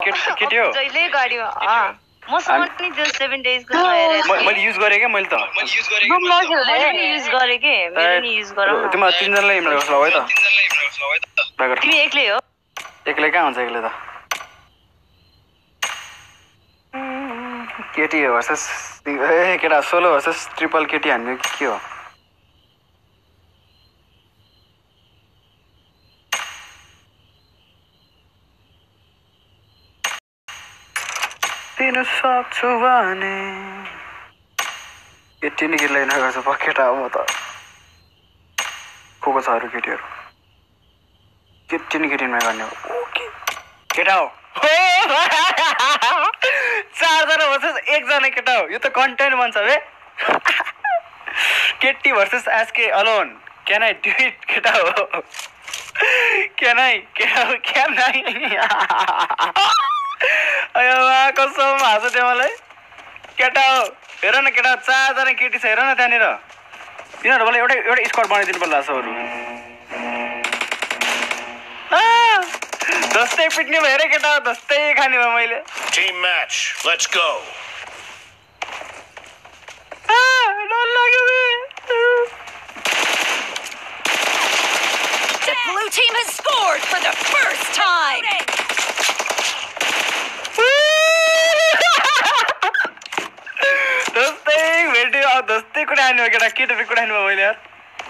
केटी हो जहिले गाडीमा मसँग पनि त्यो 7 days को मैले युज गरे के मैले त मैले युज गरे के मैले नि युज गरौ न तिम्रो तीनजनालाई इमेल गर्छ है त तिमी एक्लै हो एक्लै कहाँ हुन्छ एक्लै त केटी भर्सेस केटा सोलो भर्सेस ट्रिपल केटी हान्ने के हो दिन सक्छु भने केटी नि केटीलाई नगर्छ केटा हो म त को छ अरू केटीहरू केटी नि केटीमा गर्ने हो केटा हो 4 जना भर्सेस 1 जना केटा हो यो त कन्टेन्ट बन्छ बे केटी versus SK alone can I do it केटा हो क्यान आई अयो कसम हाँस त्यो मलाई केटा हो हेर न केटा 4 जना केटी छ हेर न त्यहाँनिर तिनीहरू मलाई एउटा स्क्वाड बनाइदिनु पर्ला सौहरू दस्तै पिट्ने भयो रे केटा दस्तै खाने भयो मैले टिम म्याच लेट्स गो डर लाग्यो बे The blue team has scored for the first time. दस्तै भेट्यो दस्तै कुरा हान्नु भयो केटा केटाहरू कुरा हान्नु भयो मैले यार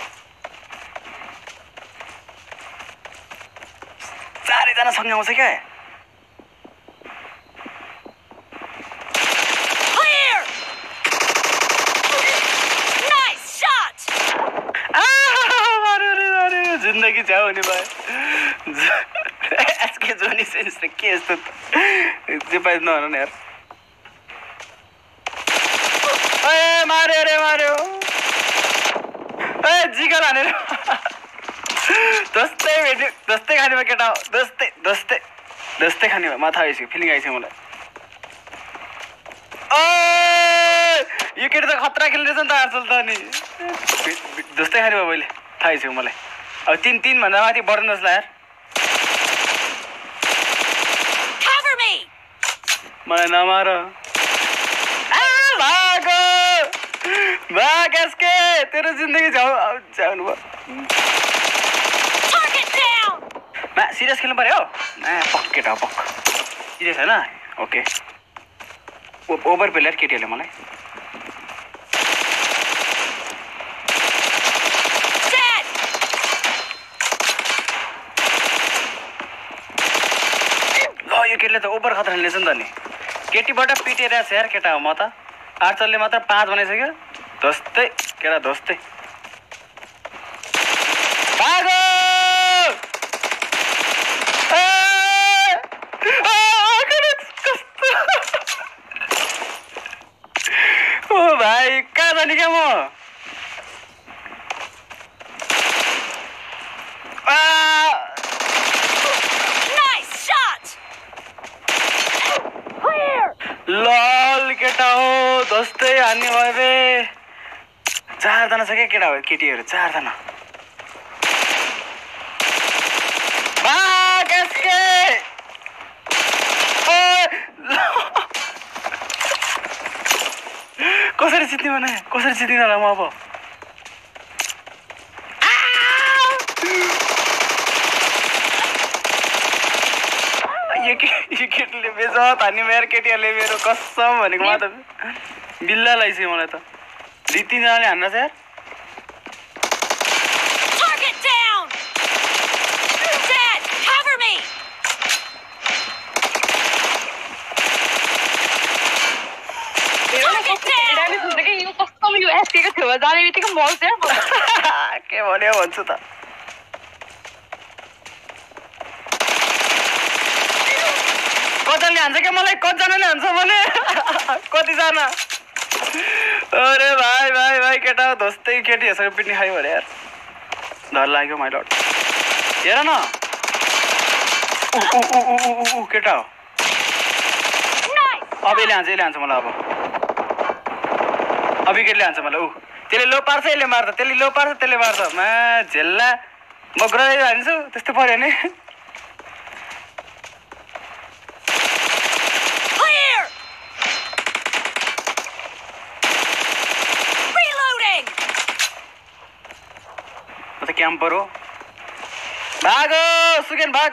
4 जना सँगै आउँछ क्या Clear. Nice shot. मारे जिन्दगी जाऊ नि भाइ एसके जोनी सेन्स के यस्तो जे पाइ नहुनु नि यार मार्यो जिगल हानेर दस्तै भेट्यो दस्तै खाने भयो केटा दस्तै खाने भयो माथा आइसक्यो फिलिङ आइसक्यो मलाई यो केटा त खतरा खेल्दैछ नि त आजकल त अनि दस्तै खाने भयो मैले थाहा आइसक्यो मलाई अब 3 भन्दा माथि बढ्दैन जस्तो यार मलाई नमार भाग एसके तेरो जिन्दगी जाउनु भयो सिरियस खेल्नु पर्यो पक केटा पक सिरियस होइन ओके ओभर प्लेयर केटीहरूले मलाई ल यो केटीले त ओभर खतरा खेल्नेछ नि त नि केटीबाट पिटेर छ यार केटा हो म त आर्चरले मात्र 5 बनाइसक्यो दस्तै केटा दस्तै भागो ओ भाइ कहाँ जाने क्या म लल केटा हो दस्तै हान्ने भयो बे 4 जना छ क्या केटा हो केटीहरू 4 जना भाग एसके कसरी जित्ने भने कसरी जित्दिन होला म अब यो केटीले बेजत हान्ने मेरो केटीहरूले मेरो कसम भनेको म त बिल्ला लाइसक्यो मलाई त 2-3 जनाले हान्न छ यार के भन्यो भन्छु त कतिजनाले हान्छ क्या मलाई कतिजनाले हान्छ भने कतिजना अरे भाइ केटा दस्तै केटीहरूसँग पिट्ने खायो भने यार डर लाग्यो माइ लर्ड हेर न केटा हो अब यसले हान्छ मलाई अब केटीले हान्छ मलाई त्यसले लो पार्छ यसले मार्छ त्यसले लो पार्छ त्यसले मार्छ मा झेल्ला म ग्रह हान्छु त्यस्तो पर्यो नि क्याम्पर हो भाग सुकेन भाग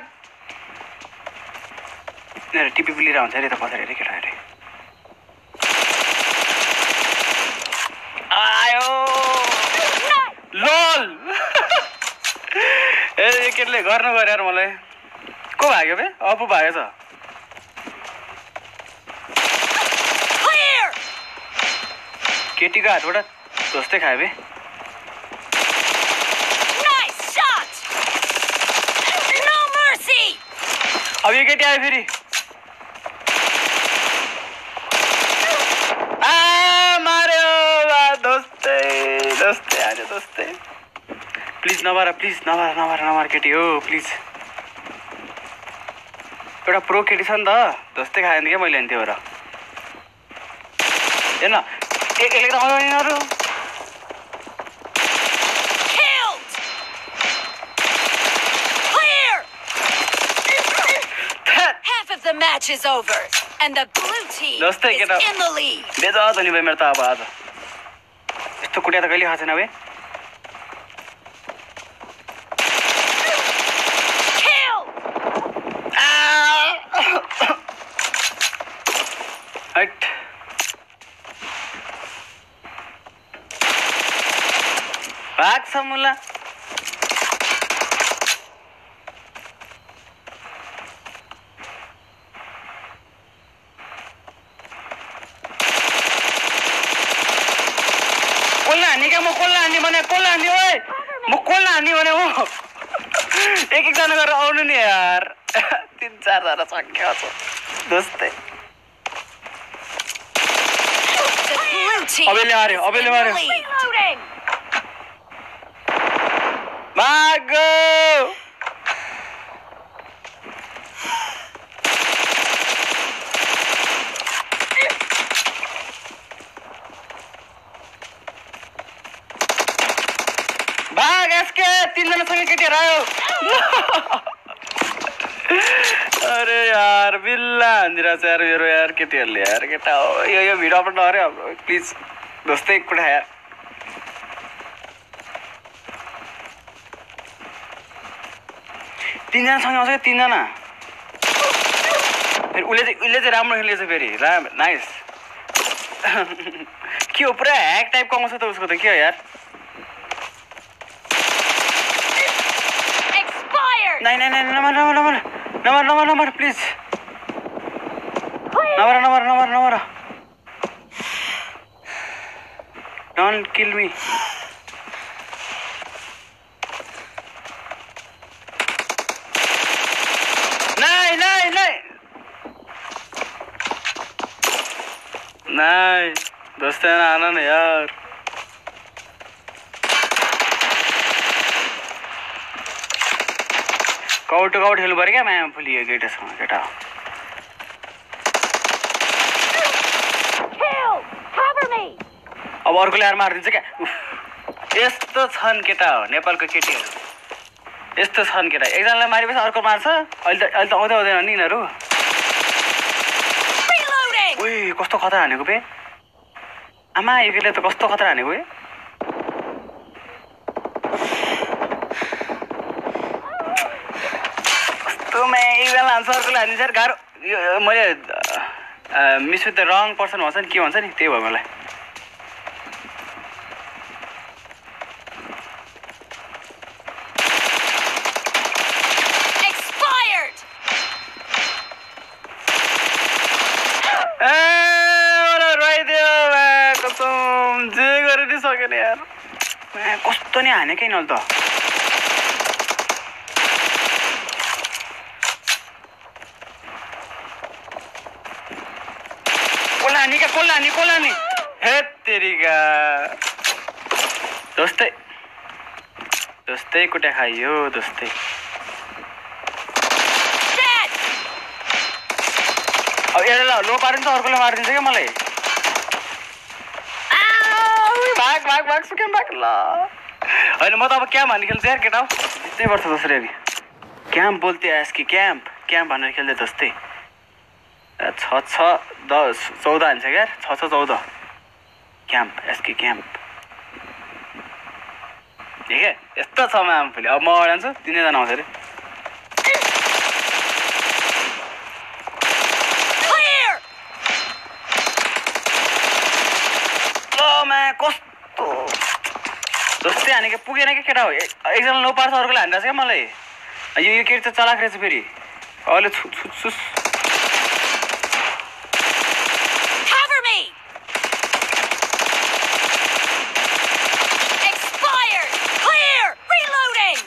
टिपी पुलिरहेको हुन्छ अरे त पछाडि अरे केटा अरे आयो लल ए केटले गर्नु गरे यार मलाई को भाग्यो बे अपु भागेछ Clear! केटीको हातबाट ध्वस्तै खायो बे Nice shot! No mercy! अब यो केटी आयो फेरि मार्यो ध्वस्तै हाल्यो ध्वस्तै प्लिज नमार केटी हो प्लिज एउटा प्रो केटी छ नि त ध्वस्तै खायो नि क्या मैले अनि त्यो भएर हेर्न एकले त अगाडिहरू Killed! Clear! Half of the match is over, and the blue team Just take is it up. in the lead. बेजा त नि भाइ मेरो त अब आज यस्तो कुटिया त कहिले खाएको छैन बे Kill! हट भाग समुला कसलाई हान्ने ओए म कसलाई हान्ने भने हो एक-एकजना गरेर आउनु नि यार 3-4 जना सङ्ख्या छ जस्तै The blue team अबेले मार्यो is in the lead. Reloading! भाग भाग यसके 3 जना सँगै केटीहरु आयो अरे यार बिल्ला हान्दिरहेछ यार मेरो यार केटीहरुले यार केटा हो यो भिडियो अपलोड नगरे प्लिज दोस्तै एक कुरा यार तीन जना सँगै आउँछ 3 जना फेरि उले चाहिँ राम्रो खेलेछ फेरि नाइस के हो पुरा ह्याक टाइपको आउँछ त उसको त के हो यार Expired! नहीं नमर प्लीज नमर डोंट किल मी नहीं दोस्त आना ना यार काउट खेल्नु पर्यो क्या माया फुलियो केटासँग केटा Kill! Cover me! अब अर्कोले आएर मारिदिन्छ क्या यस्तो छन् केटा हो नेपालको केटीहरू यस्तो छन् केटा एकजनालाई मारेपछि अर्को मार्छ अहिले त आउँदैन नि यिनीहरू Reloading! ओइ कस्तो खतरा हानेको बे आमा यो केटीले त कस्तो खतरा हानेको बे एकजना हान्छ अर्कोले हानिन्छ यार गाह्रो मैले miss with the wrong person भन्छ नि के भन्छ नि त्यही भयो मलाई Expired! रोइदियो कसम जे गरे नि सकेन यार कस्तो नि हानेकै नल त कोलानी हेत तेरिका दोस्तै कुटा खाइयो दोस्तै Dead! अब एउटा लो पारिन्छ अर्कोले मारिदिन्छ क्या मलाई भाग सुकेन भाग ल होइन म त अब क्याम्प हान्ने खेल्छु यार केटा हो जित्नै पर्छ जसरी अनि क्याम्प बोल्थे कि क्याम्प भनेर खेल्दै जस्तै 6-10-14 हान्छ क्या 6-14 क्याम्प एसके क्याम्प ठिक है यस्तो छ मा आम्फुले अब म जान्छु 3 जना आउँछ रे Clear! मा कस्तो जस्तै हानेको पुगेन के केटा हो एकजना लो पार्छ अर्कोले हान्दैछ क्या मलाई यो केटी त चलाक रहेछ फेरि अहिले छुस Cover me! Expired! Clear! Reloading!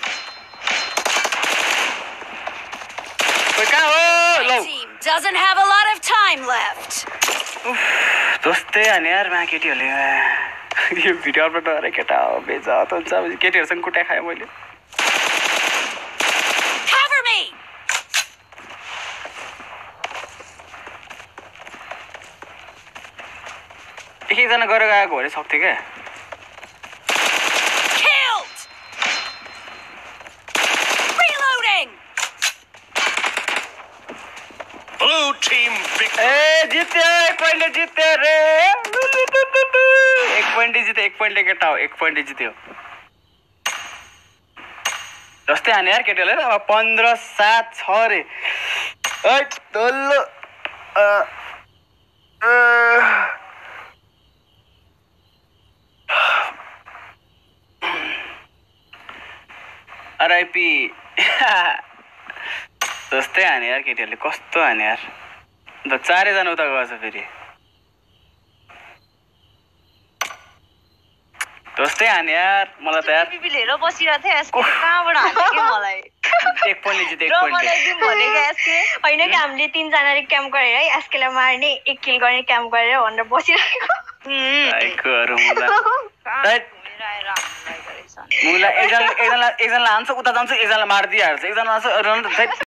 खोइ कहाँ हो लौ My team doesn't have a lot of time left. जस्तै हाने यार मा केटीहरूले यो भिडियो अपलोड गरेर केटा हो बेजात हुन्छ केटीहरूसँग कुटाइ खाएँ मैले Cover me! एकजना गरेर गएको भरे सक्थ्यो क्या Killed! Reloading! Blue team victory. ए जित्यो 1 पोइन्टले जित्यो रे 1 पोइन्टले जित्यो 1 पोइन्टले केटा हो 1 पोइन्टले जित्यो जस्तै हाने यार केटीहरूले अब 15-7 छ रे है तल्लो आरआइपी जस्तै हाने यार केटीहरूले कस्तो हाने यार अन्त 4 जना उता गएछ फेरि जस्तै हाने यार मलाई त यार पिपी लिएर बसिरहेको थिएँ एसके कहाँबाट हाल्यो कि मलाई 1 पोइन्टले जित्यो 1 र पोइन्टले मलाई दिउँ भनेको एसके होइन कि हामीले 3 जनाले क्याम्प गरेर है एसकेलाई मार्ने 1 किल गर्ने क्याम्प गरेर भनेर बसिरहेको आइकोहरू मुला घुमेर आएर हामीलाई गरेछ मुला एकजनालाई हान्छ उता जान्छ एकजनालाई मारिदिइहाल्छ एकजना जान्छ